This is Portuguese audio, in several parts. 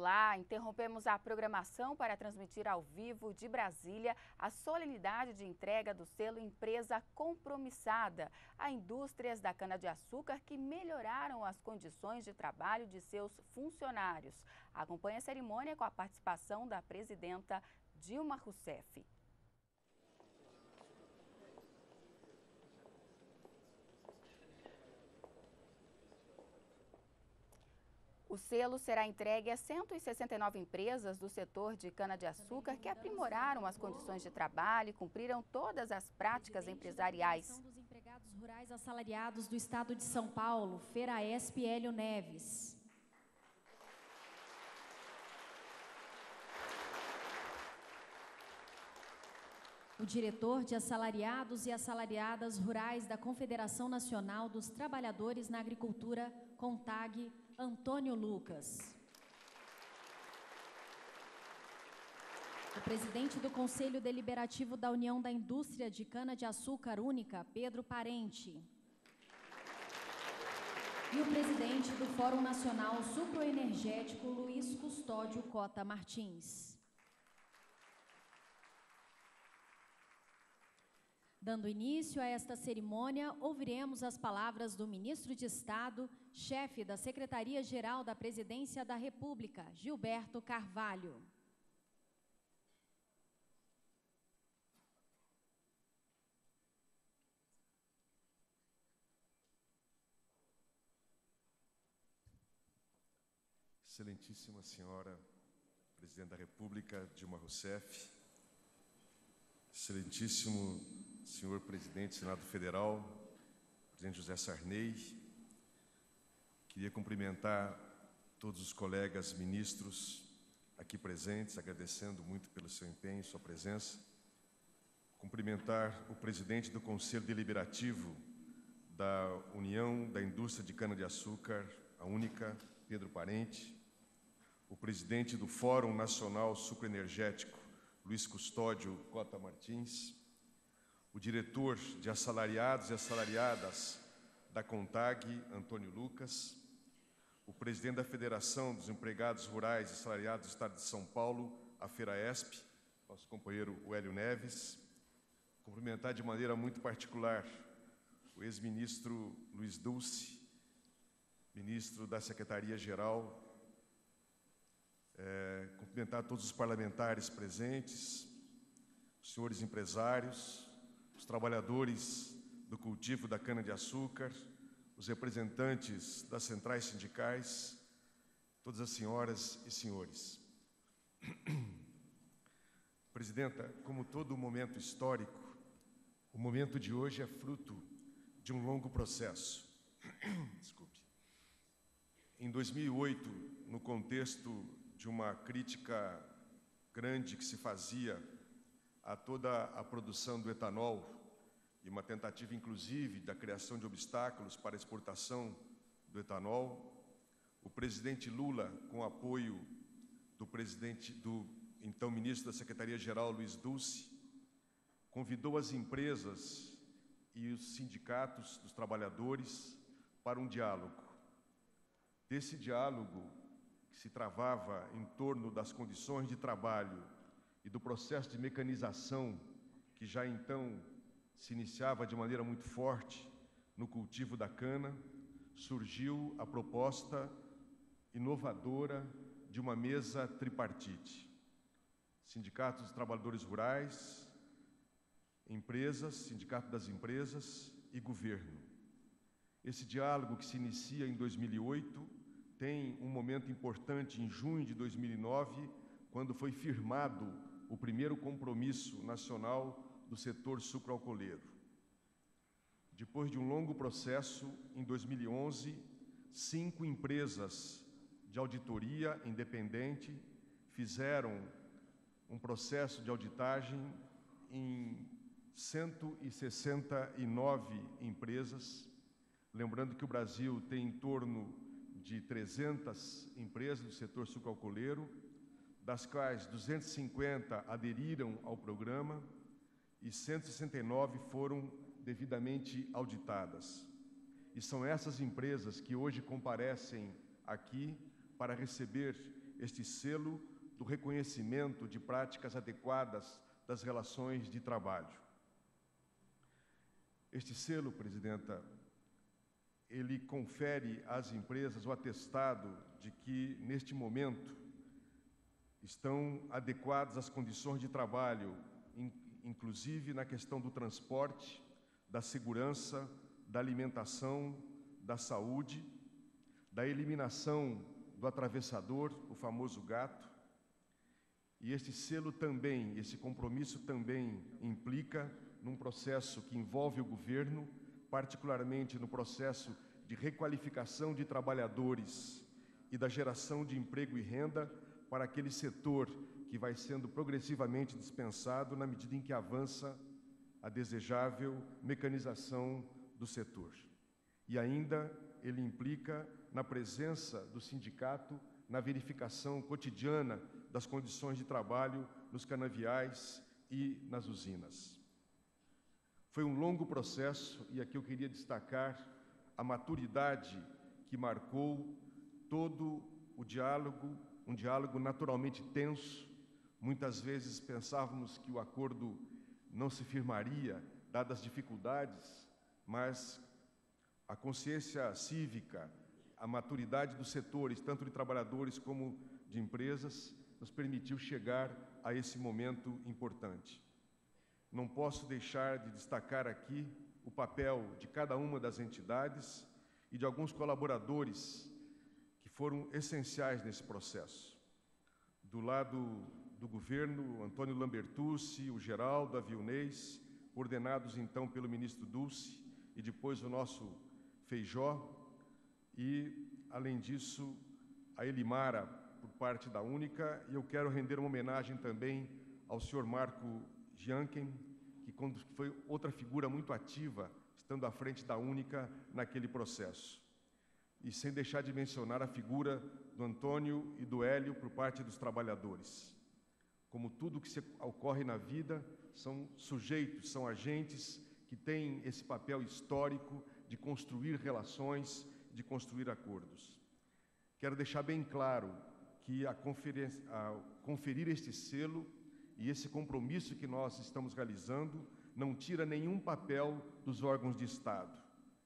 Olá, interrompemos a programação para transmitir ao vivo de Brasília a solenidade de entrega do selo Empresa Compromissada a indústrias da cana-de-açúcar que melhoraram as condições de trabalho de seus funcionários. Acompanhe a cerimônia com a participação da presidenta Dilma Rousseff. O selo será entregue a 169 empresas do setor de cana-de-açúcar que aprimoraram as condições de trabalho e cumpriram todas as práticas empresariais. Dos empregados rurais assalariados do estado de São Paulo, FERAESP Hélio Neves. O diretor de assalariados e assalariadas rurais da Confederação Nacional dos Trabalhadores na Agricultura, CONTAG, Antônio Lucas. O presidente do Conselho Deliberativo da União da Indústria de Cana-de-Açúcar Única, Pedro Parente. E o presidente do Fórum Nacional Sucroenergético, Luiz Custódio Cota Martins. Dando início a esta cerimônia, ouviremos as palavras do ministro de Estado, chefe da Secretaria-Geral da Presidência da República, Gilberto Carvalho. Excelentíssima senhora Presidente da República, Dilma Rousseff, excelentíssimo senhor Presidente do Senado Federal, Presidente José Sarney, queria cumprimentar todos os colegas ministros aqui presentes, agradecendo muito pelo seu empenho e sua presença, cumprimentar o Presidente do Conselho Deliberativo da União da Indústria de Cana-de-Açúcar, a Única, Pedro Parente, o Presidente do Fórum Nacional Sucroenergético, Luiz Custódio Cota Martins, o diretor de assalariados e assalariadas da CONTAG, Antônio Lucas, o presidente da Federação dos Empregados Rurais e Assalariados do Estado de São Paulo, a FERAESP, nosso companheiro Hélio Neves, cumprimentar de maneira muito particular o ex-ministro Luiz Dulce, ministro da Secretaria-Geral, cumprimentar todos os parlamentares presentes, os senhores empresários, os trabalhadores do cultivo da cana-de-açúcar, os representantes das centrais sindicais, todas as senhoras e senhores. Presidenta, como todo momento histórico, o momento de hoje é fruto de um longo processo. Desculpe. Em 2008, no contexto de uma crítica grande que se fazia a toda a produção do etanol e uma tentativa, inclusive, da criação de obstáculos para a exportação do etanol, o presidente Lula, com apoio do então ministro da Secretaria-Geral, Luiz Dulce, convidou as empresas e os sindicatos dos trabalhadores para um diálogo. Desse diálogo, que se travava em torno das condições de trabalho e do processo de mecanização que já então se iniciava de maneira muito forte no cultivo da cana, surgiu a proposta inovadora de uma mesa tripartite. Sindicatos dos Trabalhadores Rurais, empresas, Sindicato das Empresas e governo. Esse diálogo, que se inicia em 2008, tem um momento importante em junho de 2009, quando foi firmado o primeiro compromisso nacional do setor sucroalcooleiro. Depois de um longo processo, em 2011, 5 empresas de auditoria independente fizeram um processo de auditagem em 169 empresas, lembrando que o Brasil tem em torno de 300 empresas do setor sucroalcooleiro, das quais 250 aderiram ao programa e 169 foram devidamente auditadas. E são essas empresas que hoje comparecem aqui para receber este selo do reconhecimento de práticas adequadas das relações de trabalho. Este selo, Presidenta, ele confere às empresas o atestado de que, neste momento, estão adequadas as condições de trabalho, inclusive na questão do transporte, da segurança, da alimentação, da saúde, da eliminação do atravessador, o famoso gato. E este selo também, esse compromisso também implica num processo que envolve o governo, particularmente no processo de requalificação de trabalhadores e da geração de emprego e renda para aquele setor que vai sendo progressivamente dispensado na medida em que avança a desejável mecanização do setor. E ainda ele implica na presença do sindicato na verificação cotidiana das condições de trabalho nos canaviais e nas usinas. Foi um longo processo, e aqui eu queria destacar a maturidade que marcou todo o diálogo, um diálogo naturalmente tenso. Muitas vezes pensávamos que o acordo não se firmaria, dadas as dificuldades, mas a consciência cívica, a maturidade dos setores, tanto de trabalhadores como de empresas, nos permitiu chegar a esse momento importante. Não posso deixar de destacar aqui o papel de cada uma das entidades e de alguns colaboradores que foram essenciais nesse processo. Do lado do governo, Antônio Lambertucci, o Geraldo, a Vilnez, coordenados então pelo ministro Dulce e depois o nosso Feijó, e, além disso, a Elimara, por parte da Única, e eu quero render uma homenagem também ao senhor Marco Gianchen, que foi outra figura muito ativa, estando à frente da Única naquele processo. E sem deixar de mencionar a figura do Antônio e do Hélio por parte dos trabalhadores. Como tudo que ocorre na vida, são sujeitos, são agentes que têm esse papel histórico de construir relações, de construir acordos. Quero deixar bem claro que ao conferir este selo e esse compromisso que nós estamos realizando, não tira nenhum papel dos órgãos de Estado,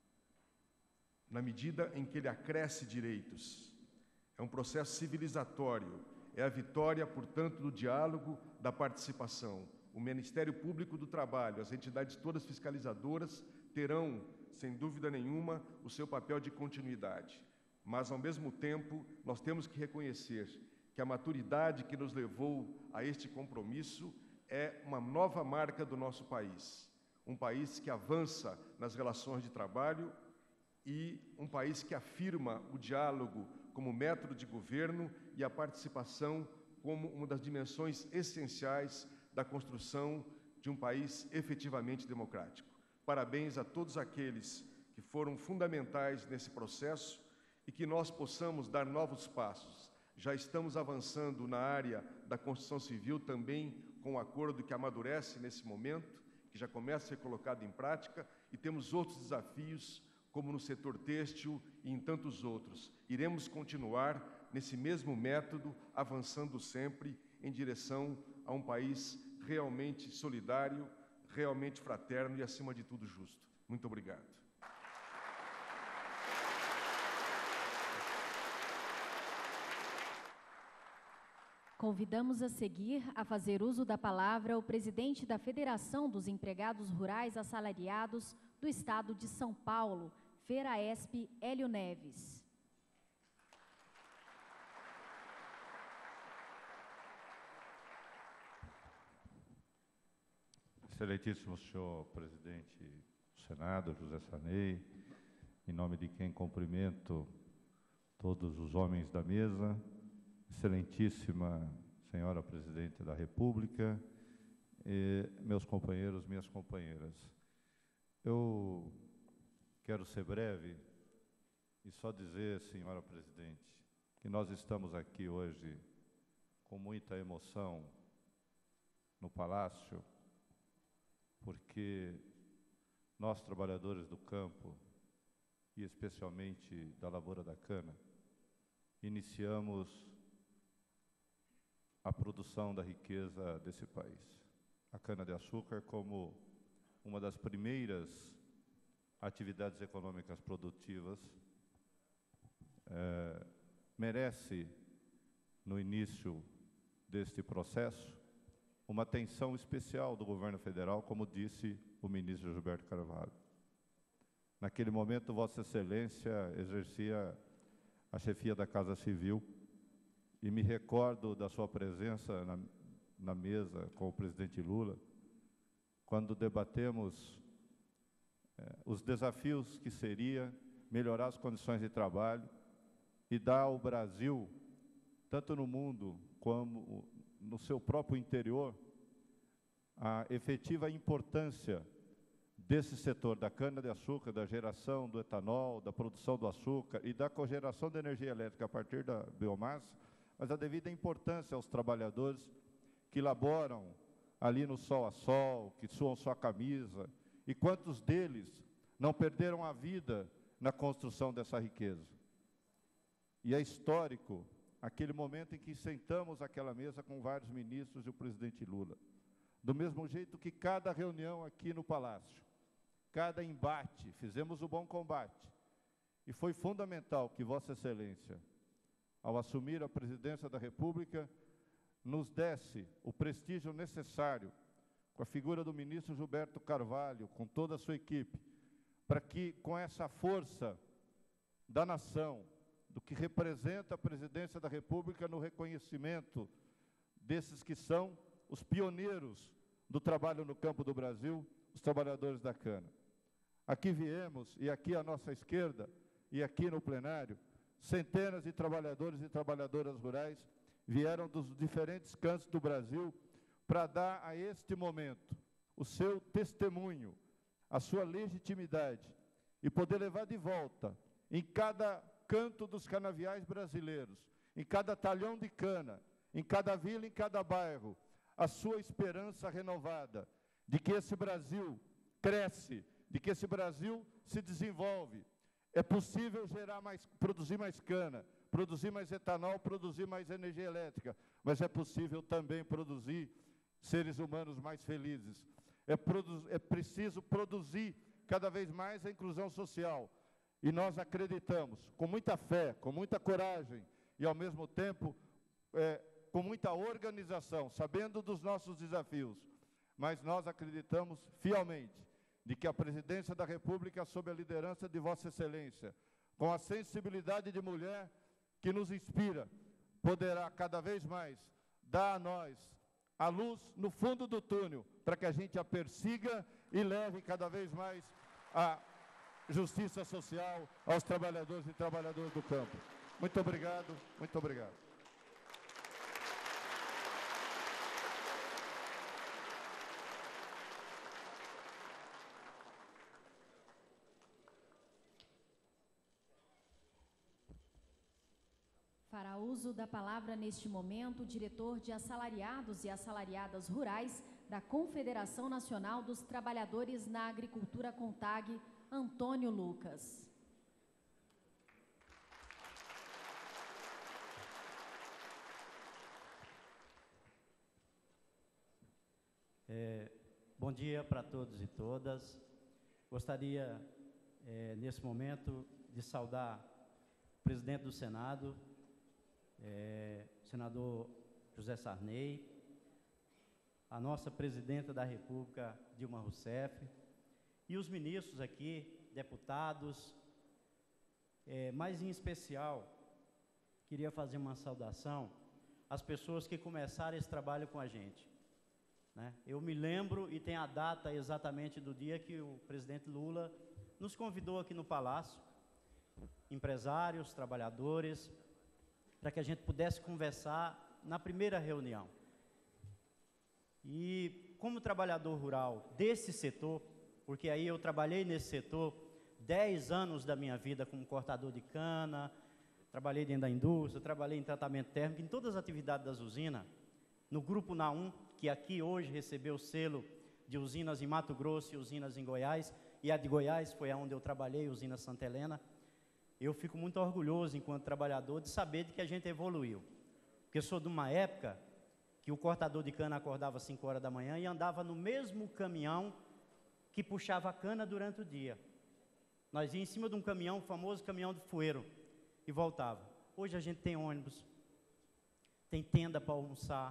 na medida em que ele acresce direitos. É um processo civilizatório, é a vitória, portanto, do diálogo, da participação. O Ministério Público do Trabalho, as entidades todas fiscalizadoras, terão, sem dúvida nenhuma, o seu papel de continuidade. Mas, ao mesmo tempo, nós temos que reconhecer que a maturidade que nos levou a este compromisso é uma nova marca do nosso país. Um país que avança nas relações de trabalho e um país que afirma o diálogo como método de governo e a participação como uma das dimensões essenciais da construção de um país efetivamente democrático. Parabéns a todos aqueles que foram fundamentais nesse processo e que nós possamos dar novos passos. Já estamos avançando na área da construção civil também com um acordo que amadurece nesse momento, que já começa a ser colocado em prática, e temos outros desafios, como no setor têxtil e em tantos outros. Iremos continuar nesse mesmo método, avançando sempre em direção a um país realmente solidário, realmente fraterno e, acima de tudo, justo. Muito obrigado. Convidamos a seguir a fazer uso da palavra o presidente da Federação dos Empregados Rurais Assalariados do Estado de São Paulo, FERAESP, Hélio Neves. Excelentíssimo senhor presidente do Senado, José Sarney, em nome de quem cumprimento todos os homens da mesa, excelentíssima senhora presidente da República, meus companheiros, minhas companheiras. Eu quero ser breve e só dizer, senhora presidente, que nós estamos aqui hoje com muita emoção no Palácio, porque nós, trabalhadores do campo, e especialmente da lavoura da cana, iniciamos a produção da riqueza desse país. A cana-de-açúcar, como uma das primeiras atividades econômicas produtivas, merece, no início deste processo, uma atenção especial do governo federal, como disse o ministro Gilberto Carvalho. Naquele momento, Vossa Excelência exercia a chefia da Casa Civil, e me recordo da sua presença na mesa com o presidente Lula, quando debatemos os desafios que seria melhorar as condições de trabalho e dar ao Brasil, tanto no mundo como no seu próprio interior, a efetiva importância desse setor da cana-de-açúcar, da geração do etanol, da produção do açúcar e da cogeração de energia elétrica a partir da biomassa, mas a devida importância aos trabalhadores que laboram ali no sol a sol, que suam sua camisa, e quantos deles não perderam a vida na construção dessa riqueza. E é histórico aquele momento em que sentamos àquela mesa com vários ministros e o presidente Lula. Do mesmo jeito que cada reunião aqui no Palácio, cada embate, fizemos o bom combate. E foi fundamental que Vossa Excelência, ao assumir a presidência da República, nos desse o prestígio necessário, com a figura do ministro Gilberto Carvalho, com toda a sua equipe, para que, com essa força da nação, do que representa a presidência da República no reconhecimento desses que são os pioneiros do trabalho no campo do Brasil, os trabalhadores da cana. Aqui viemos, e aqui à nossa esquerda, e aqui no plenário, centenas de trabalhadores e trabalhadoras rurais vieram dos diferentes cantos do Brasil para dar a este momento o seu testemunho, a sua legitimidade, e poder levar de volta, em cada canto dos canaviais brasileiros, em cada talhão de cana, em cada vila, em cada bairro, a sua esperança renovada de que esse Brasil cresce, de que esse Brasil se desenvolve. É possível produzir mais cana, produzir mais etanol, produzir mais energia elétrica, mas é possível também produzir seres humanos mais felizes. É preciso produzir cada vez mais a inclusão social. E nós acreditamos, com muita fé, com muita coragem e, ao mesmo tempo, com muita organização, sabendo dos nossos desafios, mas nós acreditamos fielmente de que a presidência da República, sob a liderança de Vossa Excelência, com a sensibilidade de mulher que nos inspira, poderá cada vez mais dar a nós a luz no fundo do túnel, para que a gente a persiga e leve cada vez mais a justiça social aos trabalhadores e trabalhadoras do campo. Muito obrigado, muito obrigado. Fará uso da palavra neste momento o diretor de Assalariados e Assalariadas Rurais da Confederação Nacional dos Trabalhadores na Agricultura CONTAG, Antônio Lucas. Bom dia para todos e todas. Gostaria, nesse momento, de saudar o presidente do Senado, senador José Sarney, a nossa presidenta da República, Dilma Rousseff, e os ministros aqui, deputados, mas em especial, queria fazer uma saudação às pessoas que começaram esse trabalho com a gente. Eu me lembro, e tem a data exatamente do dia que o presidente Lula nos convidou aqui no Palácio, empresários, trabalhadores, para que a gente pudesse conversar na primeira reunião. E como trabalhador rural desse setor, porque aí eu trabalhei nesse setor 10 anos da minha vida como cortador de cana, trabalhei dentro da indústria, trabalhei em tratamento térmico, em todas as atividades das usinas, no Grupo Naum, que aqui hoje recebeu o selo de usinas em Mato Grosso e usinas em Goiás, e a de Goiás foi onde eu trabalhei, usina Santa Helena. Eu fico muito orgulhoso, enquanto trabalhador, de saber de que a gente evoluiu. Porque eu sou de uma época que o cortador de cana acordava às 5 horas da manhã e andava no mesmo caminhão que puxava a cana durante o dia. Nós íamos em cima de um caminhão, o famoso caminhão de fueiro, e voltava. Hoje a gente tem ônibus, tem tenda para almoçar,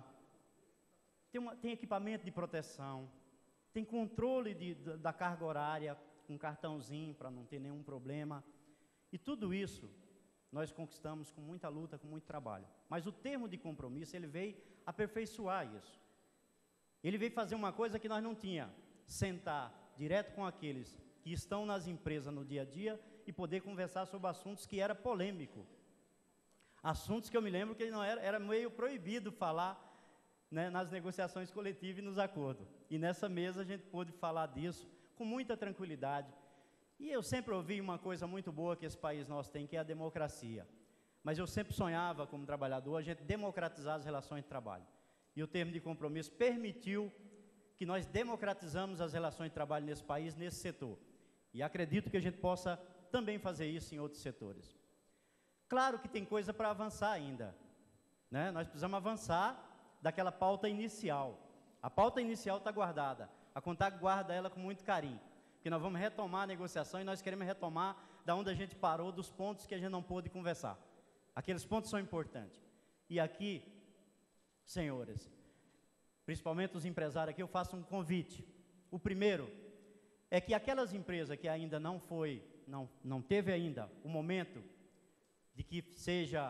tem equipamento de proteção, tem controle da carga horária, um cartãozinho para não ter nenhum problema. E tudo isso nós conquistamos com muita luta, com muito trabalho. Mas o termo de compromisso, ele veio aperfeiçoar isso. Ele veio fazer uma coisa que nós não tínhamos, sentar direto com aqueles que estão nas empresas no dia a dia e poder conversar sobre assuntos que era polêmico. Assuntos que eu me lembro que não era meio proibido falar, né, nas negociações coletivas e nos acordos. E nessa mesa a gente pôde falar disso com muita tranquilidade. E eu sempre ouvi uma coisa muito boa que esse país nosso tem, que é a democracia. Mas eu sempre sonhava, como trabalhador, a gente democratizar as relações de trabalho. E o termo de compromisso permitiu que nós democratizamos as relações de trabalho nesse país, nesse setor. E acredito que a gente possa também fazer isso em outros setores. Claro que tem coisa para avançar ainda, né? Nós precisamos avançar daquela pauta inicial. A pauta inicial está guardada. A CONTAG guarda ela com muito carinho, porque nós vamos retomar a negociação e nós queremos retomar da onde a gente parou, dos pontos que a gente não pôde conversar. Aqueles pontos são importantes. E aqui, senhores, principalmente os empresários aqui, eu faço um convite. O primeiro é que aquelas empresas que ainda não teve ainda o momento de que seja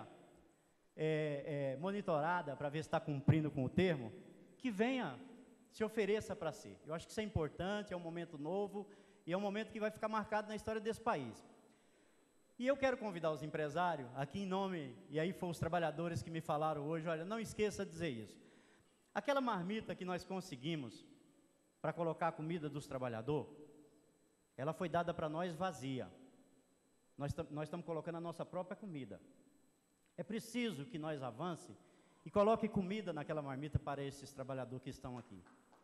monitorada para ver se está cumprindo com o termo, que venha, se ofereça para si. Eu acho que isso é importante, é um momento novo e é um momento que vai ficar marcado na história desse país. E eu quero convidar os empresários, aqui em nome, e aí foram os trabalhadores que me falaram hoje, olha, não esqueça de dizer isso. Aquela marmita que nós conseguimos para colocar a comida dos trabalhadores, ela foi dada para nós vazia. Nós estamos colocando a nossa própria comida. É preciso que nós avance e coloque comida naquela marmita para esses trabalhadores que estão aqui.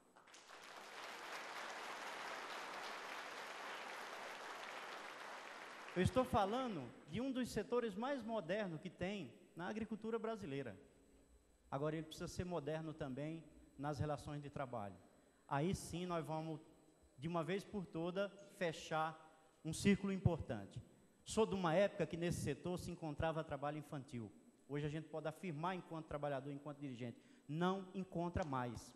Eu estou falando de um dos setores mais modernos que tem na agricultura brasileira. Agora, ele precisa ser moderno também nas relações de trabalho. Aí sim nós vamos, de uma vez por toda, fechar um círculo importante. Sou de uma época que nesse setor se encontrava trabalho infantil. Hoje a gente pode afirmar, enquanto trabalhador, enquanto dirigente, não encontra mais.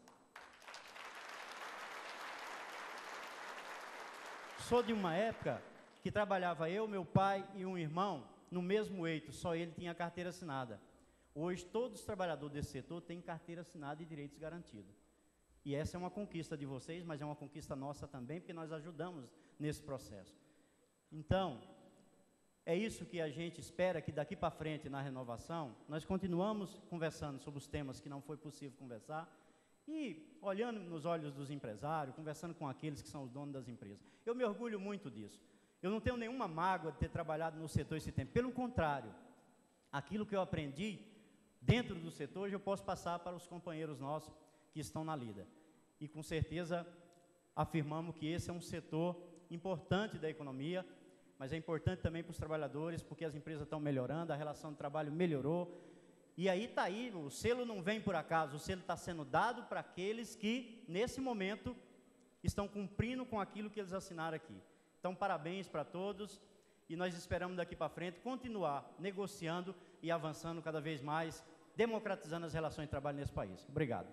Sou de uma época que trabalhava eu, meu pai e um irmão no mesmo eito, só ele tinha carteira assinada. Hoje todos os trabalhadores desse setor têm carteira assinada e direitos garantidos. E essa é uma conquista de vocês, mas é uma conquista nossa também, porque nós ajudamos nesse processo. Então, é isso que a gente espera, que daqui para frente, na renovação, nós continuamos conversando sobre os temas que não foi possível conversar e olhando nos olhos dos empresários, conversando com aqueles que são os donos das empresas. Eu me orgulho muito disso. Eu não tenho nenhuma mágoa de ter trabalhado no setor esse tempo. Pelo contrário, aquilo que eu aprendi dentro do setor, hoje eu posso passar para os companheiros nossos que estão na lida. E com certeza afirmamos que esse é um setor importante da economia, mas é importante também para os trabalhadores, porque as empresas estão melhorando, a relação de trabalho melhorou. E aí está aí, o selo não vem por acaso, o selo está sendo dado para aqueles que, nesse momento, estão cumprindo com aquilo que eles assinaram aqui. Então, parabéns para todos, e nós esperamos daqui para frente continuar negociando e avançando cada vez mais, democratizando as relações de trabalho nesse país. Obrigado.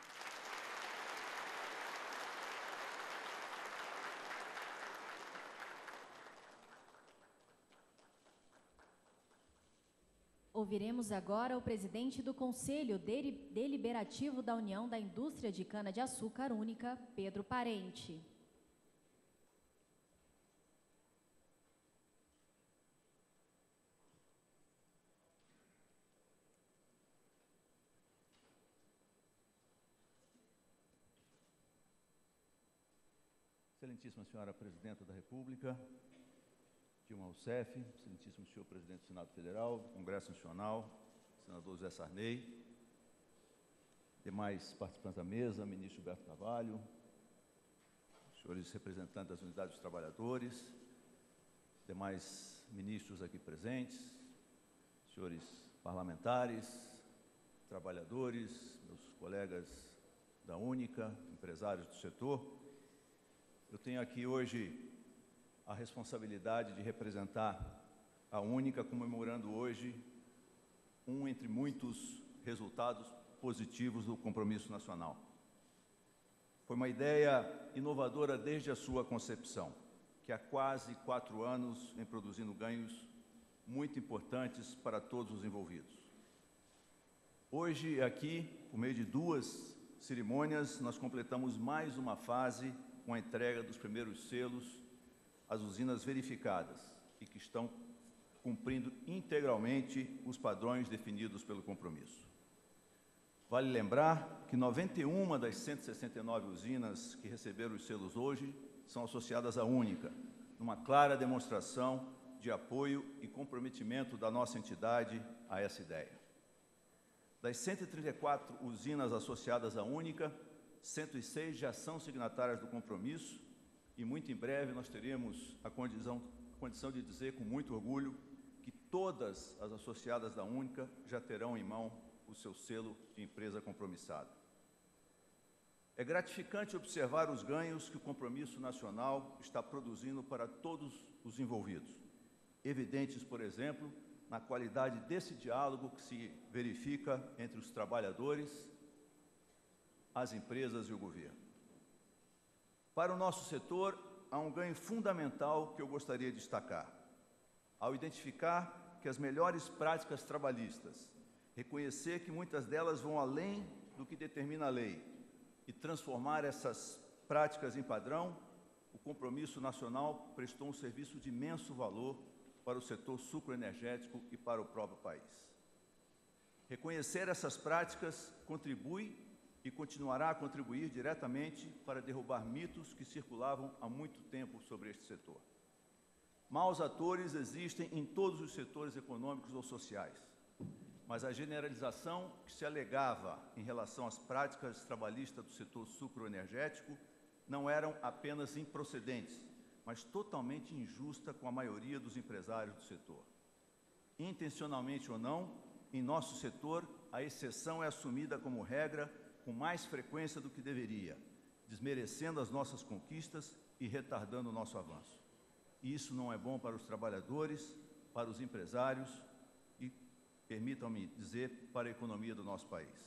Ouviremos agora o presidente do Conselho Deliberativo da União da Indústria de Cana-de-Açúcar Única, Pedro Parente. Excelentíssima Senhora Presidenta da República, Dilma Rousseff, excelentíssimo senhor Presidente do Senado Federal, do Congresso Nacional, senador José Sarney, demais participantes da mesa, ministro Gilberto Carvalho, senhores representantes das unidades dos trabalhadores, demais ministros aqui presentes, senhores parlamentares, trabalhadores, meus colegas da Única, empresários do setor. Eu tenho aqui hoje a responsabilidade de representar a Única, comemorando hoje um entre muitos resultados positivos do compromisso nacional. Foi uma ideia inovadora desde a sua concepção, que há quase 4 anos vem produzindo ganhos muito importantes para todos os envolvidos. Hoje, aqui, por meio de 2 cerimônias, nós completamos mais uma fase com a entrega dos primeiros selos às usinas verificadas e que estão cumprindo integralmente os padrões definidos pelo compromisso. Vale lembrar que 91 das 169 usinas que receberam os selos hoje são associadas à Única, numa clara demonstração de apoio e comprometimento da nossa entidade a essa ideia. Das 134 usinas associadas à Única, 106 já são signatárias do compromisso e muito em breve nós teremos a condição de dizer com muito orgulho que todas as associadas da Única já terão em mão o seu selo de empresa compromissada. É gratificante observar os ganhos que o compromisso nacional está produzindo para todos os envolvidos, evidentes, por exemplo, na qualidade desse diálogo que se verifica entre os trabalhadores, as empresas e o governo. Para o nosso setor, há um ganho fundamental que eu gostaria de destacar. Ao identificar que as melhores práticas trabalhistas, reconhecer que muitas delas vão além do que determina a lei e transformar essas práticas em padrão, o compromisso nacional prestou um serviço de imenso valor para o setor sucroenergético e para o próprio país. Reconhecer essas práticas contribui e continuará a contribuir diretamente para derrubar mitos que circulavam há muito tempo sobre este setor. Maus atores existem em todos os setores econômicos ou sociais, mas a generalização que se alegava em relação às práticas trabalhistas do setor sucroenergético não eram apenas improcedentes, mas totalmente injusta com a maioria dos empresários do setor. Intencionalmente ou não, em nosso setor, a exceção é assumida como regra com mais frequência do que deveria, desmerecendo as nossas conquistas e retardando o nosso avanço. E isso não é bom para os trabalhadores, para os empresários e, permitam-me dizer, para a economia do nosso país.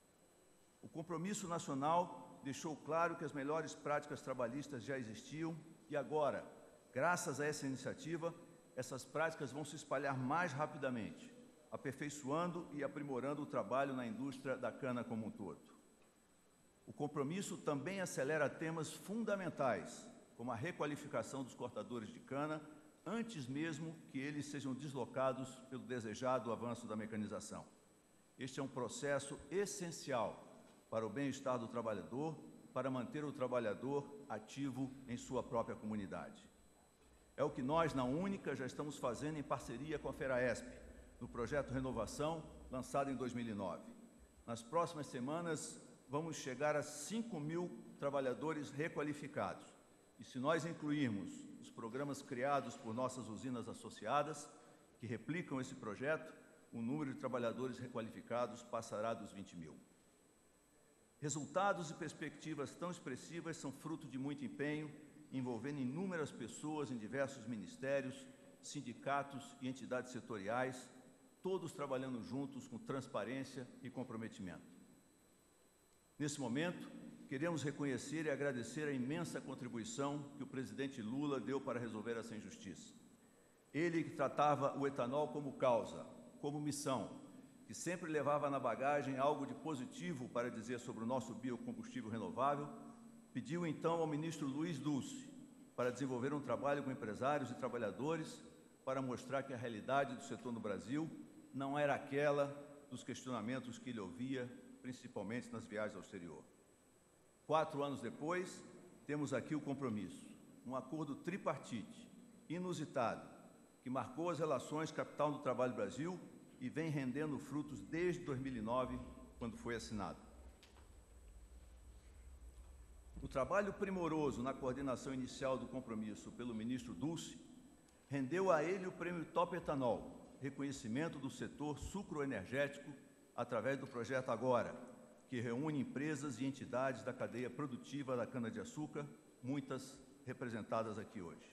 O compromisso nacional deixou claro que as melhores práticas trabalhistas já existiam e agora, graças a essa iniciativa, essas práticas vão se espalhar mais rapidamente, aperfeiçoando e aprimorando o trabalho na indústria da cana como um todo. O compromisso também acelera temas fundamentais, como a requalificação dos cortadores de cana, antes mesmo que eles sejam deslocados pelo desejado avanço da mecanização. Este é um processo essencial para o bem-estar do trabalhador, para manter o trabalhador ativo em sua própria comunidade. É o que nós, na Única, já estamos fazendo em parceria com a FERAESP, no projeto Renovação, lançado em 2009. Nas próximas semanas, vamos chegar a 5.000 trabalhadores requalificados. E se nós incluirmos os programas criados por nossas usinas associadas, que replicam esse projeto, o número de trabalhadores requalificados passará dos 20.000. Resultados e perspectivas tão expressivas são fruto de muito empenho, envolvendo inúmeras pessoas em diversos ministérios, sindicatos e entidades setoriais, todos trabalhando juntos com transparência e comprometimento. Nesse momento, queremos reconhecer e agradecer a imensa contribuição que o presidente Lula deu para resolver essa injustiça. Ele que tratava o etanol como causa, como missão, que sempre levava na bagagem algo de positivo para dizer sobre o nosso biocombustível renovável, pediu então ao ministro Luiz Dulce para desenvolver um trabalho com empresários e trabalhadores para mostrar que a realidade do setor no Brasil não era aquela dos questionamentos que ele ouvia, principalmente nas viagens ao exterior. 4 anos depois, temos aqui o compromisso, um acordo tripartite, inusitado, que marcou as relações capital do trabalho Brasil e vem rendendo frutos desde 2009, quando foi assinado. O trabalho primoroso na coordenação inicial do compromisso pelo ministro Dulce rendeu a ele o prêmio Top Etanol, reconhecimento do setor sucroenergético através do projeto Agora, que reúne empresas e entidades da cadeia produtiva da cana-de-açúcar, muitas representadas aqui hoje.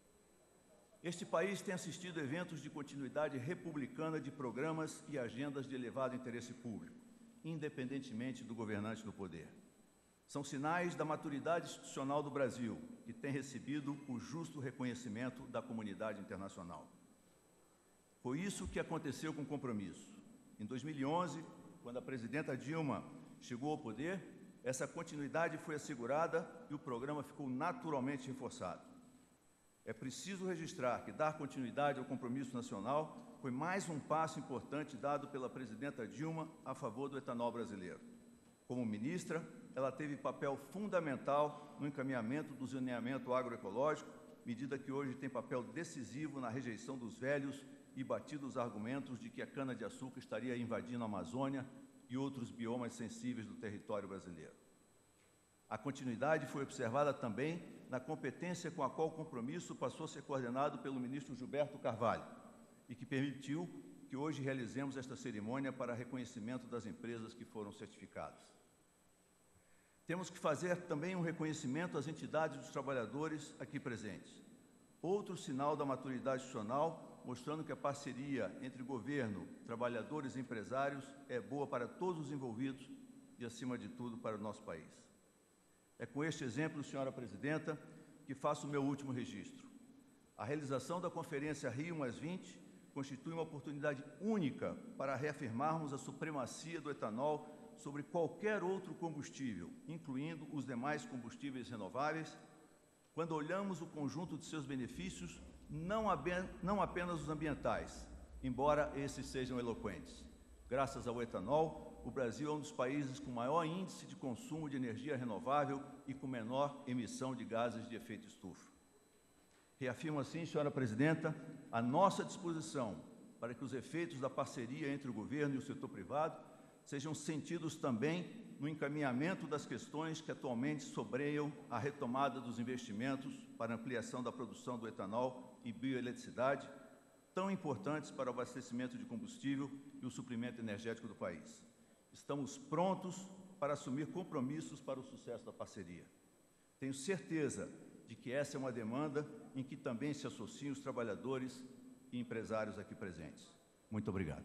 Este país tem assistido eventos de continuidade republicana de programas e agendas de elevado interesse público, independentemente do governante do poder. São sinais da maturidade institucional do Brasil, que tem recebido o justo reconhecimento da comunidade internacional. Foi isso que aconteceu com o compromisso. Em 2011, quando a presidenta Dilma chegou ao poder, essa continuidade foi assegurada e o programa ficou naturalmente reforçado. É preciso registrar que dar continuidade ao compromisso nacional foi mais um passo importante dado pela presidenta Dilma a favor do etanol brasileiro. Como ministra, ela teve papel fundamental no encaminhamento do zoneamento agroecológico, medida que hoje tem papel decisivo na rejeição dos velhos e batidos argumentos de que a cana-de-açúcar estaria invadindo a Amazônia e outros biomas sensíveis do território brasileiro. A continuidade foi observada também na competência com a qual o compromisso passou a ser coordenado pelo ministro Gilberto Carvalho e que permitiu que hoje realizemos esta cerimônia para reconhecimento das empresas que foram certificadas. Temos que fazer também um reconhecimento às entidades dos trabalhadores aqui presentes. Outro sinal da maturidade institucional, mostrando que a parceria entre governo, trabalhadores e empresários é boa para todos os envolvidos e, acima de tudo, para o nosso país. É com este exemplo, senhora presidenta, que faço o meu último registro. A realização da Conferência Rio+20 constitui uma oportunidade única para reafirmarmos a supremacia do etanol sobre qualquer outro combustível, incluindo os demais combustíveis renováveis, quando olhamos o conjunto de seus benefícios, não apenas os ambientais, embora esses sejam eloquentes. Graças ao etanol, o Brasil é um dos países com maior índice de consumo de energia renovável e com menor emissão de gases de efeito estufa. Reafirmo assim, senhora presidenta, a nossa disposição para que os efeitos da parceria entre o governo e o setor privado sejam sentidos também no encaminhamento das questões que atualmente sobreiam a retomada dos investimentos para ampliação da produção do etanol e bioeletricidade, tão importantes para o abastecimento de combustível e o suprimento energético do país. Estamos prontos para assumir compromissos para o sucesso da parceria. Tenho certeza de que essa é uma demanda em que também se associam os trabalhadores e empresários aqui presentes. Muito obrigado.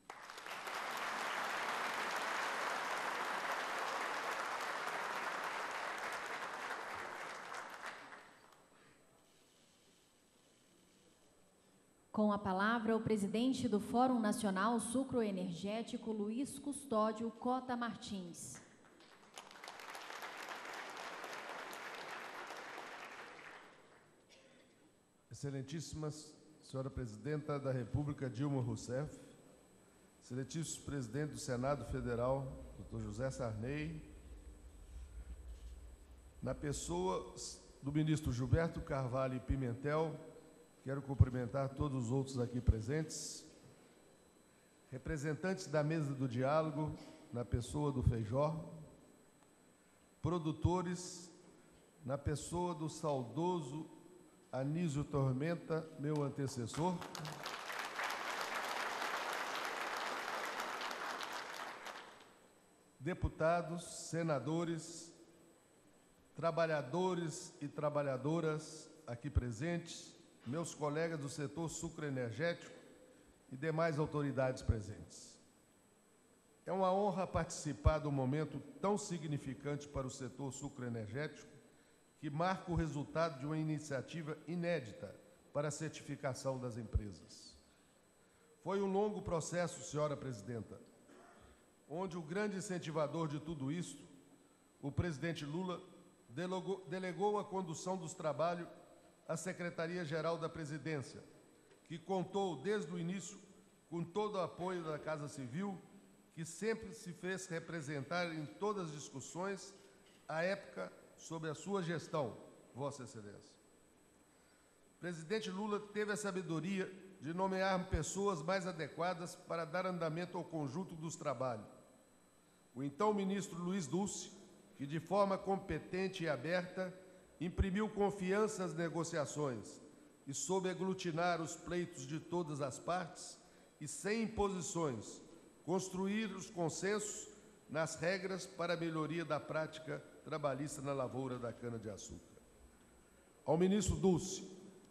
Com a palavra, o presidente do Fórum Nacional Sucroenergético, Luiz Custódio Cota Martins. Excelentíssima senhora Presidenta da República Dilma Rousseff, excelentíssimo presidente do Senado Federal, Dr. José Sarney, na pessoa do ministro Gilberto Carvalho Pimentel, quero cumprimentar todos os outros aqui presentes, representantes da mesa do diálogo, na pessoa do Feijó, produtores, na pessoa do saudoso Anísio Tormenta, meu antecessor, deputados, senadores, trabalhadores e trabalhadoras aqui presentes, meus colegas do setor sucroenergético e demais autoridades presentes. É uma honra participar de um momento tão significante para o setor sucroenergético, que marca o resultado de uma iniciativa inédita para a certificação das empresas. Foi um longo processo, senhora presidenta, onde o grande incentivador de tudo isso, o presidente Lula, delegou a condução dos trabalhos à Secretaria-Geral da Presidência, que contou desde o início com todo o apoio da Casa Civil, que sempre se fez representar em todas as discussões, à época, sobre a sua gestão, Vossa Excelência. O presidente Lula teve a sabedoria de nomear pessoas mais adequadas para dar andamento ao conjunto dos trabalhos. O então ministro Luiz Dulce, que de forma competente e aberta imprimiu confiança às negociações e soube aglutinar os pleitos de todas as partes e, sem imposições, construir os consensos nas regras para a melhoria da prática trabalhista na lavoura da cana-de-açúcar. Ao ministro Dulce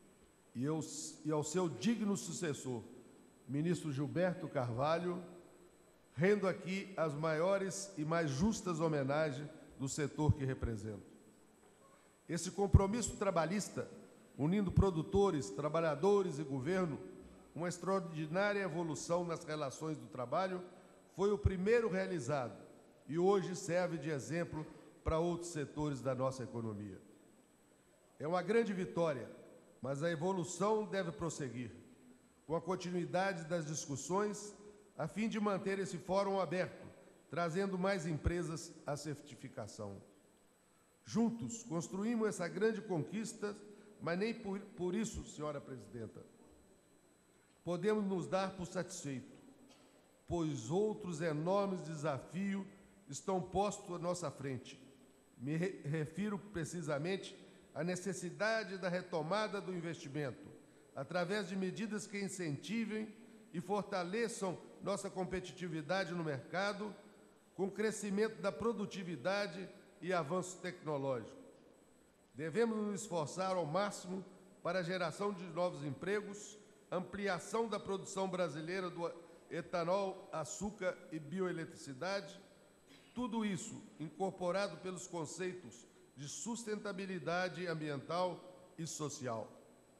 e ao seu digno sucessor, ministro Gilberto Carvalho, rendo aqui as maiores e mais justas homenagens do setor que represento. Esse compromisso trabalhista, unindo produtores, trabalhadores e governo, uma extraordinária evolução nas relações do trabalho, foi o primeiro realizado e hoje serve de exemplo para outros setores da nossa economia. É uma grande vitória, mas a evolução deve prosseguir, com a continuidade das discussões, a fim de manter esse fórum aberto, trazendo mais empresas à certificação. Juntos, construímos essa grande conquista, mas nem por isso, senhora presidenta, podemos nos dar por satisfeitos, pois outros enormes desafios estão postos à nossa frente. Me refiro precisamente à necessidade da retomada do investimento, através de medidas que incentivem e fortaleçam nossa competitividade no mercado, com crescimento da produtividade e avanço tecnológico. Devemos nos esforçar ao máximo para a geração de novos empregos, ampliação da produção brasileira do etanol, açúcar e bioeletricidade, tudo isso incorporado pelos conceitos de sustentabilidade ambiental e social.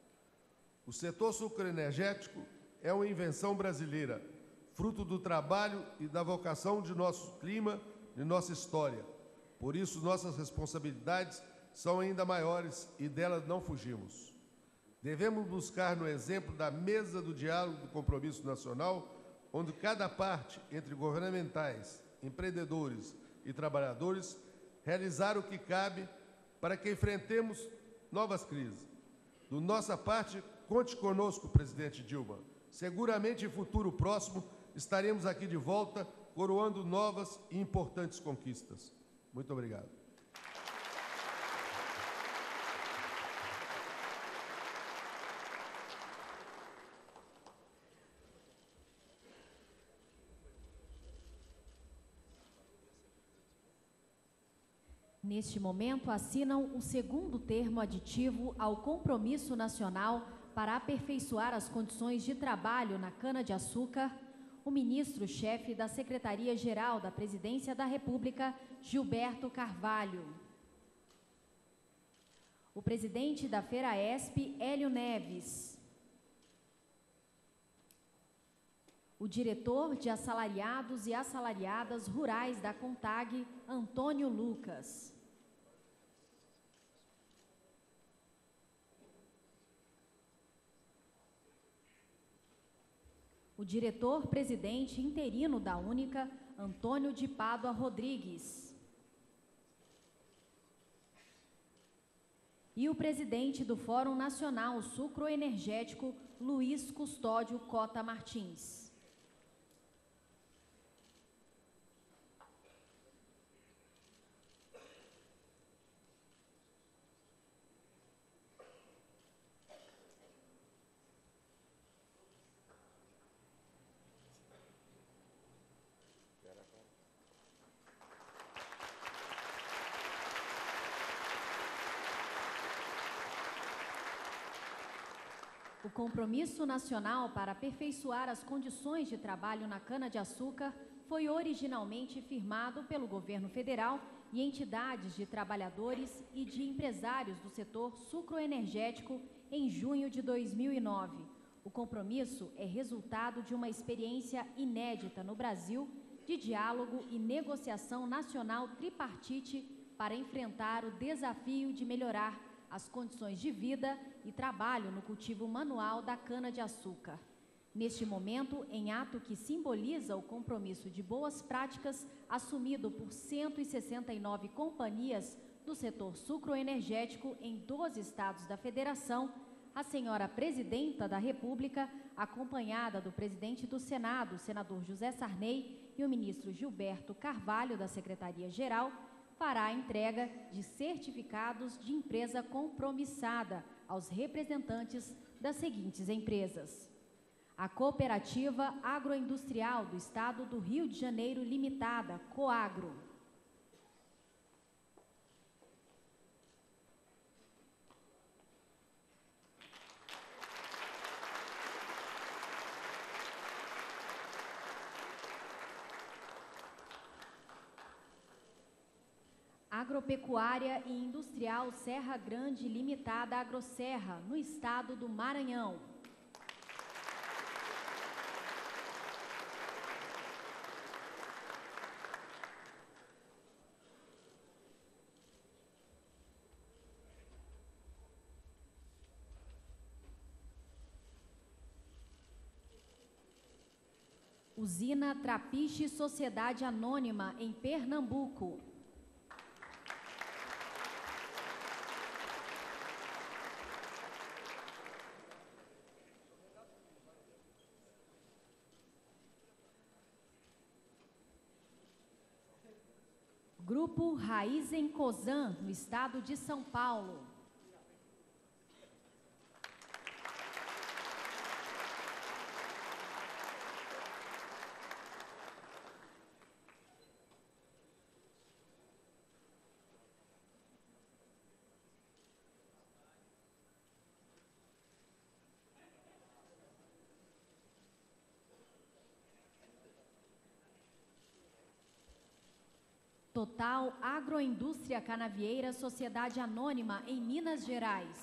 O setor sucroenergético é uma invenção brasileira, fruto do trabalho e da vocação de nosso clima, de nossa história. Por isso, nossas responsabilidades são ainda maiores e delas não fugimos. Devemos buscar no exemplo da mesa do diálogo do compromisso nacional, onde cada parte, entre governamentais, empreendedores e trabalhadores, realizar o que cabe para que enfrentemos novas crises. Do nossa parte, conte conosco, presidente Dilma. Seguramente, em futuro próximo, estaremos aqui de volta, coroando novas e importantes conquistas. Muito obrigado. Neste momento, assinam o segundo termo aditivo ao Compromisso Nacional para aperfeiçoar as condições de trabalho na cana-de-açúcar, o ministro-chefe da Secretaria-Geral da Presidência da República, Gilberto Carvalho. O presidente da FERAESP, Hélio Neves. O diretor de Assalariados e Assalariadas Rurais da CONTAG, Antônio Lucas. O diretor-presidente interino da Única, Antônio de Pádua Rodrigues. E o presidente do Fórum Nacional Sucroenergético, Luiz Custódio Cota Martins. O Compromisso Nacional para aperfeiçoar as condições de trabalho na cana-de-açúcar foi originalmente firmado pelo governo federal e entidades de trabalhadores e de empresários do setor sucroenergético em junho de 2009. O compromisso é resultado de uma experiência inédita no Brasil de diálogo e negociação nacional tripartite para enfrentar o desafio de melhorar as condições de vida e trabalho no cultivo manual da cana-de-açúcar. Neste momento, em ato que simboliza o compromisso de boas práticas assumido por 169 companhias do setor sucroenergético em 12 estados da Federação, a senhora Presidenta da República, acompanhada do presidente do Senado, senador José Sarney, e o ministro Gilberto Carvalho, da Secretaria-Geral, fará a entrega de certificados de empresa compromissada aos representantes das seguintes empresas: A Cooperativa Agroindustrial do Estado do Rio de Janeiro Limitada, Coagro. Agropecuária e Industrial Serra Grande Limitada Agroserra, no estado do Maranhão. Usina Trapiche Sociedade Anônima, em Pernambuco. Grupo Raizen Cosan, no estado de São Paulo. Total Agroindústria Canavieira Sociedade Anônima, em Minas Gerais.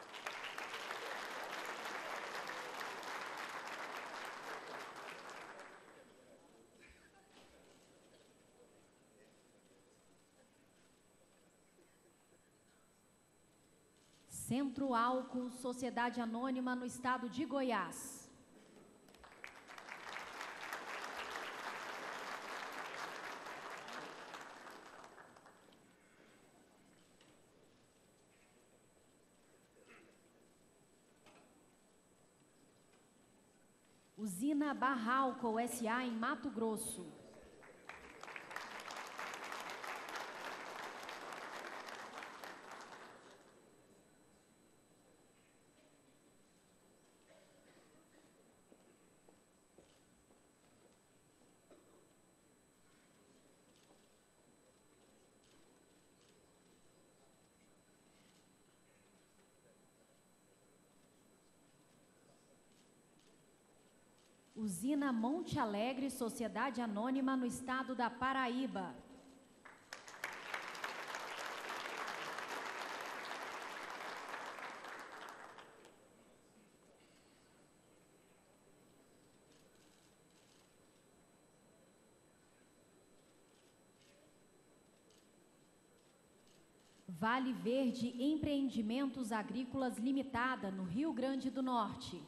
Centro Álcool Sociedade Anônima, no estado de Goiás. Usina Barralco S.A. em Mato Grosso. Usina Monte Alegre Sociedade Anônima, no estado da Paraíba. Vale Verde Empreendimentos Agrícolas Limitada, no Rio Grande do Norte.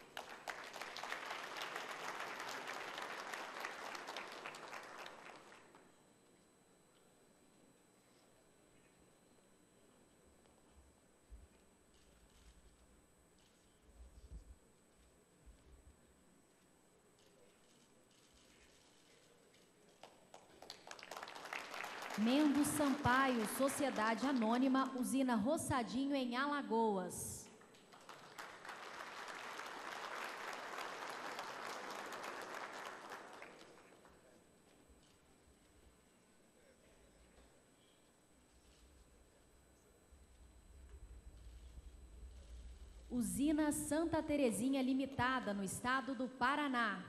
Mendes Sampaio, Sociedade Anônima, Usina Roçadinho, em Alagoas. Usina Santa Terezinha Limitada, no estado do Paraná.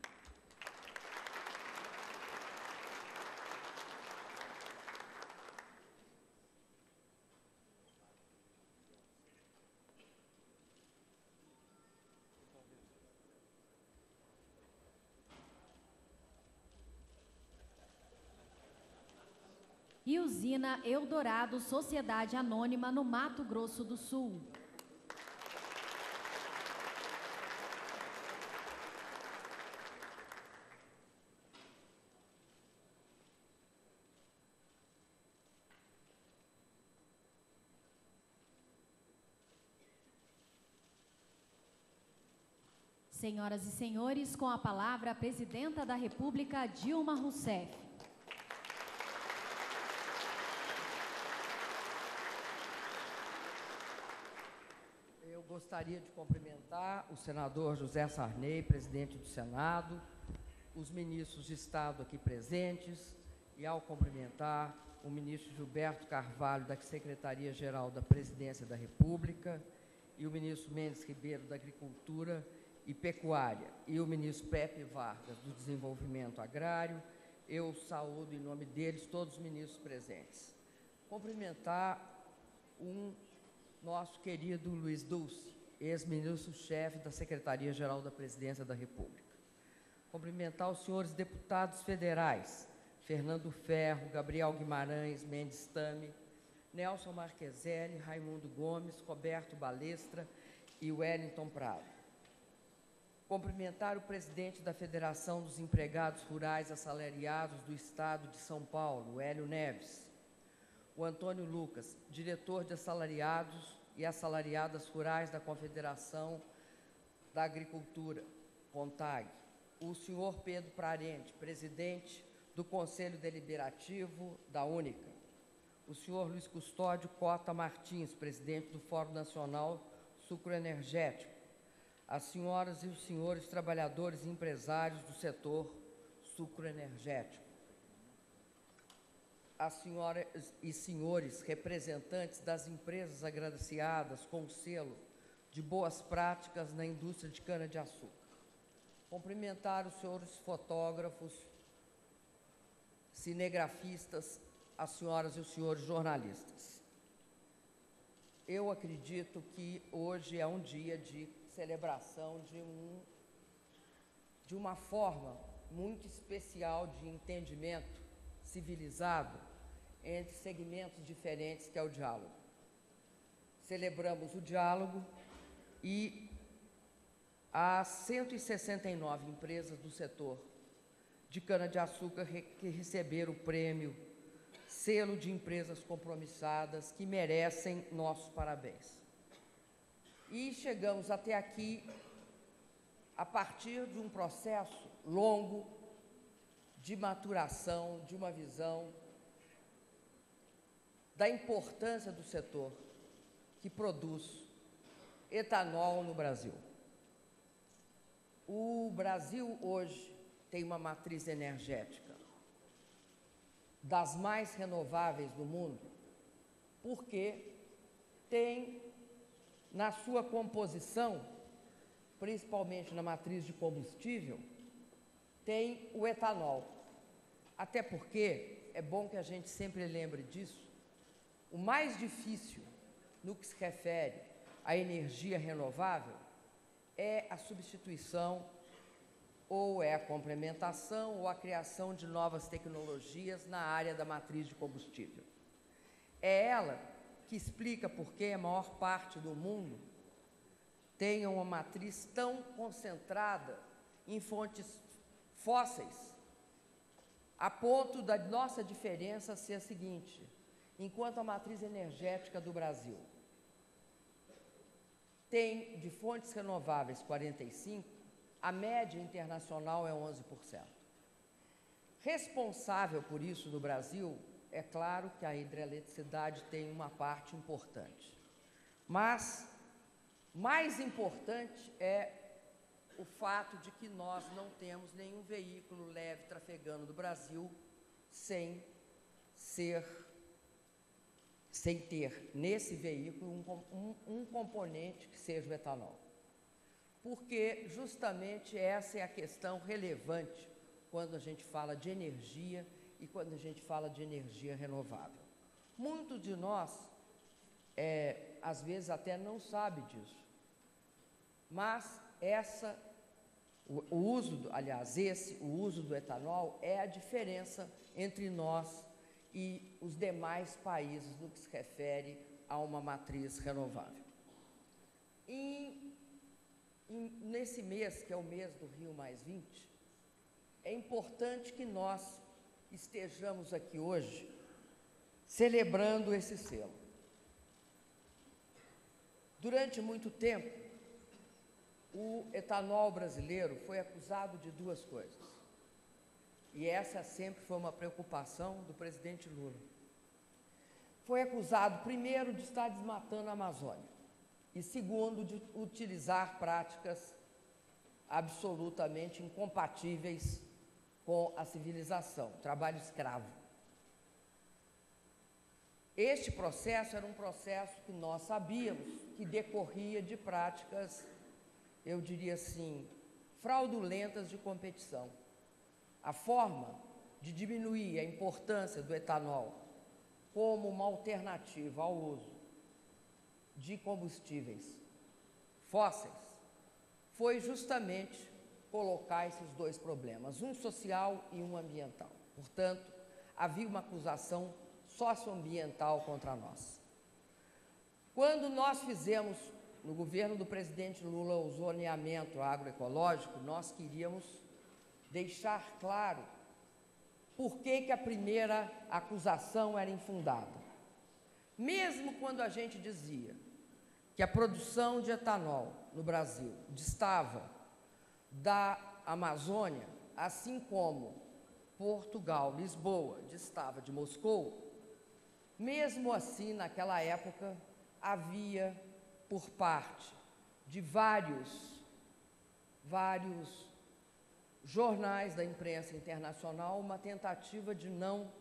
E Usina Eldorado Sociedade Anônima, no Mato Grosso do Sul. Senhoras e senhores, com a palavra a Presidenta da República, Dilma Rousseff. Eu gostaria de cumprimentar o senador José Sarney, presidente do Senado, os ministros de Estado aqui presentes, e ao cumprimentar o ministro Gilberto Carvalho, da Secretaria-Geral da Presidência da República, e o ministro Mendes Ribeiro, da Agricultura e Pecuária, e o ministro Pepe Vargas, do Desenvolvimento Agrário, eu saúdo, em nome deles, todos os ministros presentes. Cumprimentar nosso querido Luiz Dulce, ex-ministro-chefe da Secretaria-Geral da Presidência da República. Cumprimentar os senhores deputados federais, Fernando Ferro, Gabriel Guimarães, Mendes Tame, Nelson Marqueselli, Raimundo Gomes, Roberto Balestra e Wellington Prado. Cumprimentar o presidente da Federação dos Empregados Rurais Assalariados do Estado de São Paulo, Hélio Neves, o Antônio Lucas, diretor de assalariados e assalariadas rurais da Confederação da Agricultura, CONTAG, o senhor Pedro Parente, presidente do Conselho Deliberativo da Única, o senhor Luiz Custódio Cota Martins, presidente do Fórum Nacional Sucroenergético, as senhoras e os senhores trabalhadores e empresários do setor sucroenergético, as senhoras e senhores representantes das empresas agraciadas com o selo de boas práticas na indústria de cana-de-açúcar. Cumprimentar os senhores fotógrafos, cinegrafistas, as senhoras e os senhores jornalistas. Eu acredito que hoje é um dia de celebração de uma forma muito especial de entendimento civilizado entre segmentos diferentes, que é o diálogo. Celebramos o diálogo e as 169 empresas do setor de cana-de-açúcar que receberam o prêmio Selo de Empresas Compromissadas, que merecem nossos parabéns. E chegamos até aqui a partir de um processo longo de maturação, de uma visão da importância do setor que produz etanol no Brasil. O Brasil hoje tem uma matriz energética das mais renováveis do mundo, porque tem na sua composição, principalmente na matriz de combustível, tem o etanol. Até porque, é bom que a gente sempre lembre disso, o mais difícil no que se refere à energia renovável é a substituição, ou é a complementação, ou a criação de novas tecnologias na área da matriz de combustível. É ela que explica por que a maior parte do mundo tem uma matriz tão concentrada em fontes fósseis, a ponto da nossa diferença ser a seguinte: enquanto a matriz energética do Brasil tem de fontes renováveis 45%, a média internacional é 11%. Responsável por isso no Brasil, é claro que a hidroeletricidade tem uma parte importante. Mas mais importante é o fato de que nós não temos nenhum veículo leve trafegando no Brasil sem ter nesse veículo um componente que seja o etanol. Porque justamente essa é a questão relevante quando a gente fala de energia e quando a gente fala de energia renovável. Muitos de nós, às vezes, até não sabe disso, mas o uso do etanol é a diferença entre nós e os demais países no que se refere a uma matriz renovável. Nesse mês, que é o mês do Rio +20, é importante que nós estejamos aqui hoje celebrando esse selo. Durante muito tempo, o etanol brasileiro foi acusado de duas coisas. E essa sempre foi uma preocupação do presidente Lula. Foi acusado, primeiro, de estar desmatando a Amazônia. e segundo, de utilizar práticas absolutamente incompatíveis com a civilização, trabalho escravo. Este processo era um processo que nós sabíamos que decorria de práticas, eu diria assim, fraudulentas de competição. A forma de diminuir a importância do etanol como uma alternativa ao uso de combustíveis fósseis foi justamente colocar esses dois problemas, um social e um ambiental. Portanto, havia uma acusação socioambiental contra nós. Quando nós fizemos, no governo do presidente Lula, o zoneamento agroecológico, nós queríamos deixar claro por que a primeira acusação era infundada. Mesmo quando a gente dizia que a produção de etanol no Brasil distava da Amazônia, assim como Portugal, Lisboa, distava de Moscou, mesmo assim, naquela época, havia, por parte de vários jornais da imprensa internacional, uma tentativa de não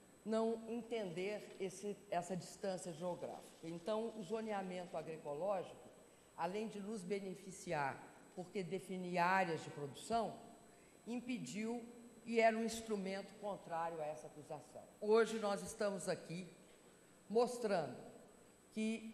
entender essa distância geográfica. Então, o zoneamento agroecológico, além de nos beneficiar, porque definia áreas de produção, impediu e era um instrumento contrário a essa acusação. Hoje nós estamos aqui mostrando que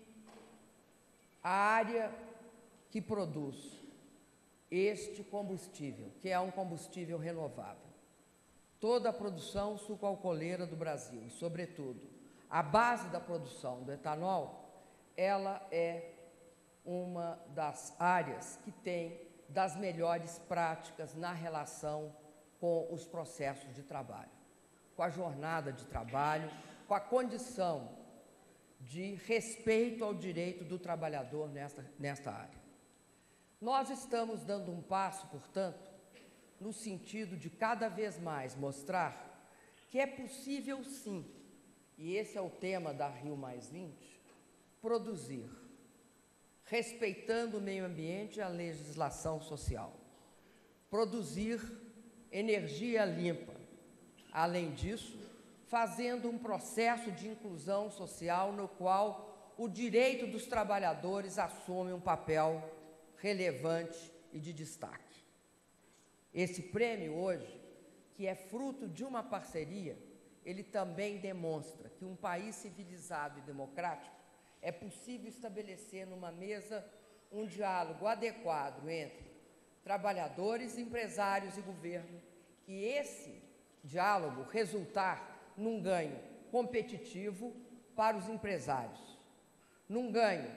a área que produz este combustível, que é um combustível renovável, toda a produção sucroalcooleira do Brasil, e, sobretudo, a base da produção do etanol, ela é uma das áreas que tem das melhores práticas na relação com os processos de trabalho, com a jornada de trabalho, com a condição de respeito ao direito do trabalhador nesta área. Nós estamos dando um passo, portanto, no sentido de cada vez mais mostrar que é possível sim, e esse é o tema da Rio+20, produzir, respeitando o meio ambiente e a legislação social, produzir energia limpa, além disso, fazendo um processo de inclusão social no qual o direito dos trabalhadores assume um papel relevante e de destaque. Esse prêmio hoje, que é fruto de uma parceria, ele também demonstra que um país civilizado e democrático é possível estabelecer numa mesa um diálogo adequado entre trabalhadores, empresários e governo, e esse diálogo resultar num ganho competitivo para os empresários, num ganho,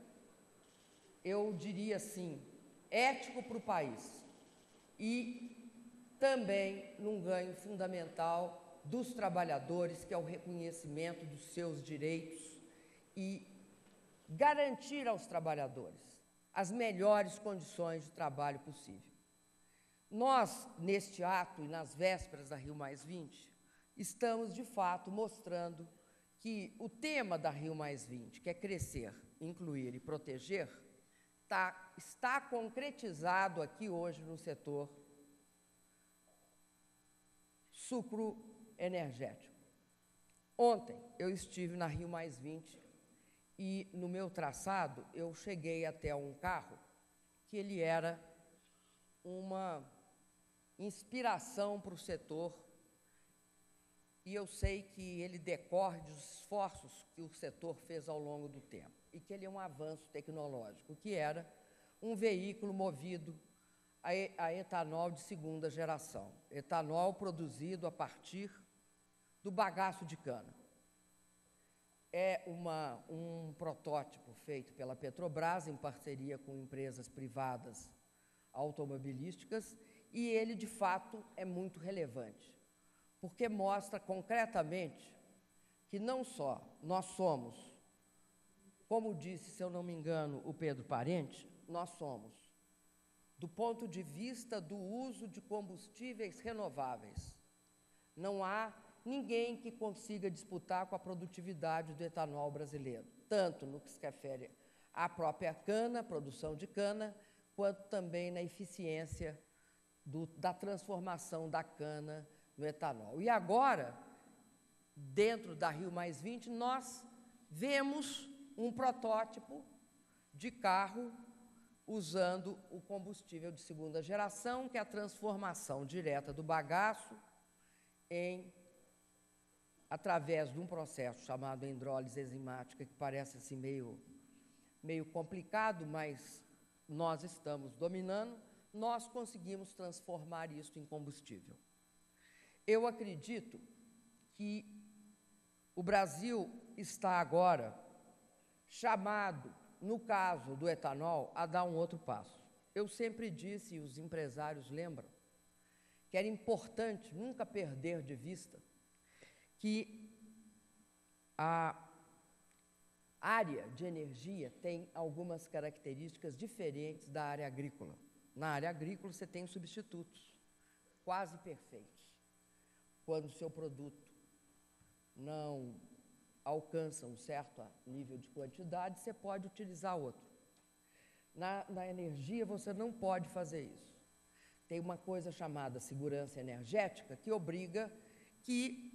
eu diria assim, ético para o país e também num ganho fundamental dos trabalhadores, que é o reconhecimento dos seus direitos e garantir aos trabalhadores as melhores condições de trabalho possível. Nós, neste ato e nas vésperas da Rio+20, estamos, de fato, mostrando que o tema da Rio+20, que é crescer, incluir e proteger, está concretizado aqui hoje no setor sucroenergético. Ontem eu estive na Rio+20 e no meu traçado eu cheguei até um carro que ele era uma inspiração para o setor, e eu sei que ele decorre dos esforços que o setor fez ao longo do tempo, e que ele é um avanço tecnológico, que era um veículo movido a etanol de segunda geração, etanol produzido a partir do bagaço de cana. É um protótipo feito pela Petrobras, em parceria com empresas privadas automobilísticas, e ele, de fato, é muito relevante, porque mostra concretamente que não só nós somos, como disse, se eu não me engano, o Pedro Parente, nós somos, do ponto de vista do uso de combustíveis renováveis, não há ninguém que consiga disputar com a produtividade do etanol brasileiro, tanto no que se refere à própria cana, produção de cana, quanto também na eficiência da transformação da cana no etanol. E agora, dentro da Rio+20, nós vemos um protótipo de carro usando o combustível de segunda geração, que é a transformação direta do bagaço através de um processo chamado hidrólise enzimática, que parece assim meio complicado, mas nós estamos dominando, nós conseguimos transformar isso em combustível. Eu acredito que o Brasil está agora chamado, no caso do etanol, a dar um outro passo. Eu sempre disse, e os empresários lembram, que era importante nunca perder de vista que a área de energia tem algumas características diferentes da área agrícola. Na área agrícola, você tem substitutos quase perfeitos. Quando o seu produto não alcança um certo nível de quantidade, você pode utilizar outro. Na energia, você não pode fazer isso. Tem uma coisa chamada segurança energética que obriga que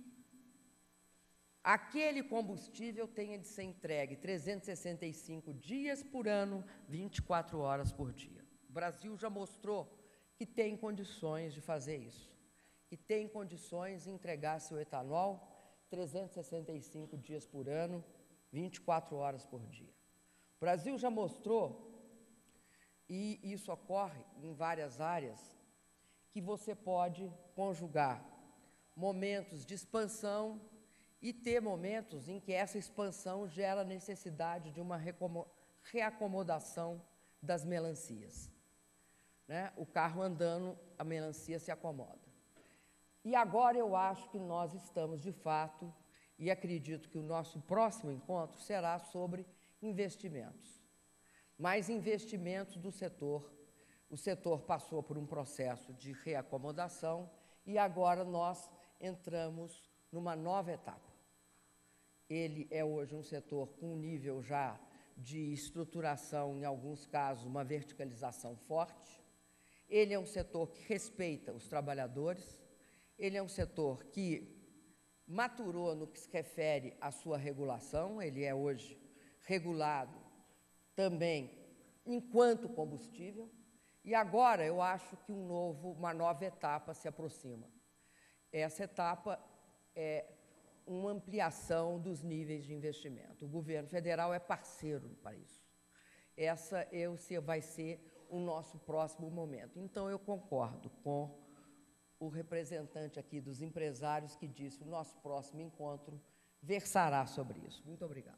aquele combustível tenha de ser entregue 365 dias por ano, 24 horas por dia. O Brasil já mostrou que tem condições de fazer isso, que tem condições de entregar seu etanol 365 dias por ano, 24 horas por dia. O Brasil já mostrou, e isso ocorre em várias áreas, que você pode conjugar momentos de expansão e ter momentos em que essa expansão gera necessidade de uma reacomodação das melancias. Né? O carro andando, a melancia se acomoda. E agora eu acho que nós estamos, de fato, e acredito que o nosso próximo encontro será sobre investimentos. Mais investimentos do setor. O setor passou por um processo de reacomodação e agora nós entramos numa nova etapa. Ele é hoje um setor com um nível já de estruturação, em alguns casos, uma verticalização forte. Ele é um setor que respeita os trabalhadores. Ele é um setor que maturou no que se refere à sua regulação. Ele é hoje regulado também enquanto combustível. E agora eu acho que uma nova etapa se aproxima. Essa etapa é uma ampliação dos níveis de investimento. O governo federal é parceiro para isso. Esse vai ser o nosso próximo momento. Então, eu concordo com o representante aqui dos empresários que disse que o nosso próximo encontro versará sobre isso. Muito obrigada.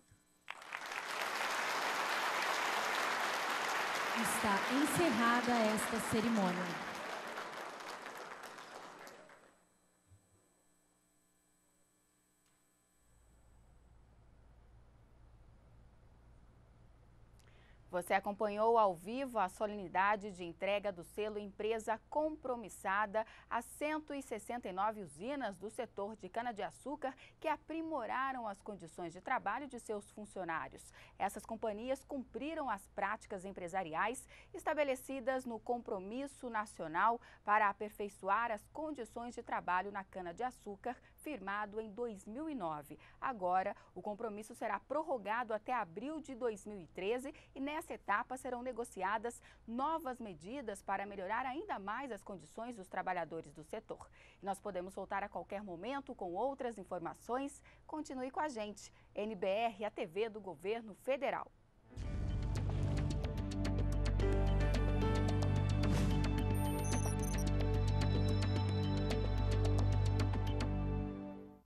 Está encerrada esta cerimônia. Você acompanhou ao vivo a solenidade de entrega do selo Empresa Compromissada às 169 usinas do setor de cana-de-açúcar que aprimoraram as condições de trabalho de seus funcionários. Essas companhias cumpriram as práticas empresariais estabelecidas no Compromisso Nacional para aperfeiçoar as condições de trabalho na cana-de-açúcar, firmado em 2009. Agora, o compromisso será prorrogado até abril de 2013 e nessa etapa serão negociadas novas medidas para melhorar ainda mais as condições dos trabalhadores do setor. E nós podemos voltar a qualquer momento com outras informações. Continue com a gente. NBR, a TV do Governo Federal.